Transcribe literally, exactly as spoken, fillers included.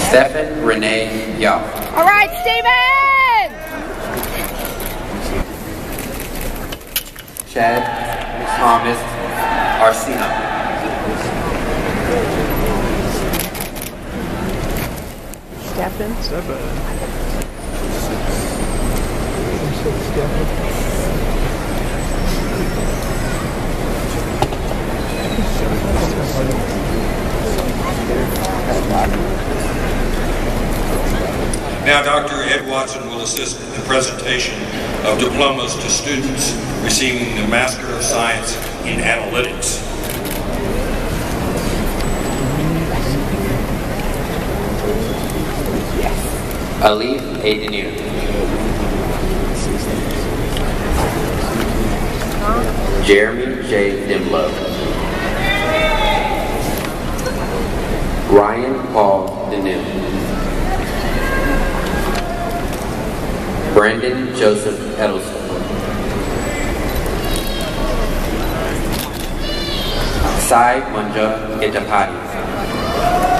Stephen Renee Yao. All right, Steven! Chad Thomas Arcina. Stephen. Stephen. Now, Doctor Ed Watson will assist in the presentation of diplomas to students receiving the Master of Science in Analytics. Alif Adenir. Jeremy J. Dimlow. Ryan Paul Denew. Brandon Joseph Edelson. Sai Manja Itapati.